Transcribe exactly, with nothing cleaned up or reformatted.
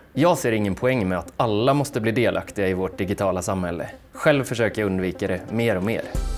Jag ser ingen poäng med att alla måste bli delaktiga i vårt digitala samhälle. Själv försöker jag undvika det mer och mer.